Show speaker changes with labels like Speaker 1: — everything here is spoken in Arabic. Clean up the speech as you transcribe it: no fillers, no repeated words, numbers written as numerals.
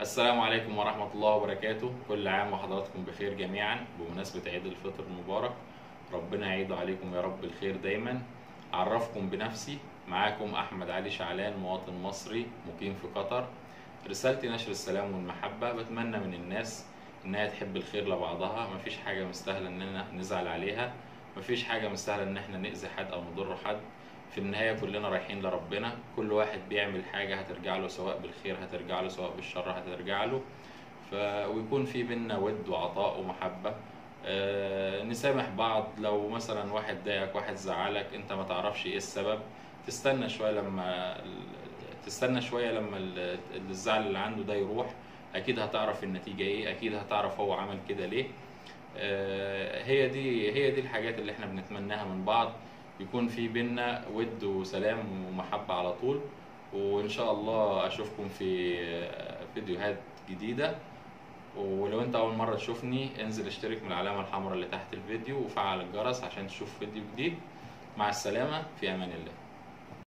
Speaker 1: السلام عليكم ورحمة الله وبركاته. كل عام وحضراتكم بخير جميعا بمناسبة عيد الفطر المبارك. ربنا يعيد عليكم يا رب الخير دايما. أعرفكم بنفسي، معاكم أحمد علي شعلان، مواطن مصري مقيم في قطر. رسالتي نشر السلام والمحبة. بتمنى من الناس إنها تحب الخير لبعضها. مفيش حاجة مستاهلة إننا نزعل عليها، مفيش حاجة مستاهلة إن احنا نأذي حد أو نضر حد. في النهاية كلنا رايحين لربنا، كل واحد بيعمل حاجة هترجع له، سواء بالخير هترجع له سواء بالشر هترجع له. ويكون في بينا ود وعطاء ومحبة. نسامح بعض. لو مثلا واحد ضايقك، واحد زعلك، انت ما تعرفش ايه السبب، تستنى شوية لما الزعل اللي عنده ده يروح. اكيد هتعرف النتيجة ايه، اكيد هتعرف هو عمل كده ليه. هي دي الحاجات اللي احنا بنتمناها من بعض، يكون في بينا ود وسلام ومحبة على طول. وإن شاء الله أشوفكم في فيديوهات جديدة. ولو أنت أول مرة تشوفني، انزل اشترك من العلامة الحمراء اللي تحت الفيديو وفعل الجرس عشان تشوف فيديو جديد. مع السلامة، في أمان الله.